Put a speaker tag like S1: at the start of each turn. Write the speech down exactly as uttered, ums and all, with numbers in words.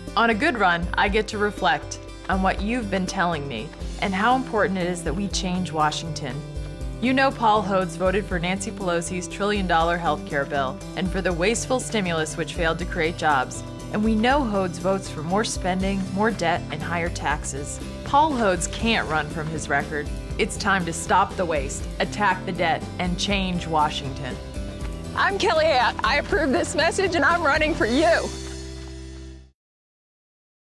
S1: On a good run, I get to reflect on what you've been telling me and how important it is that we change Washington. You know Paul Hodes voted for Nancy Pelosi's trillion dollar health care bill and for the wasteful stimulus which failed to create jobs. And we know Hodes votes for more spending, more debt, and higher taxes. Paul Hodes can't run from his record. It's time to stop the waste, attack the debt, and change Washington.
S2: I'm Kelly Ayotte. I approve this message and I'm running for you.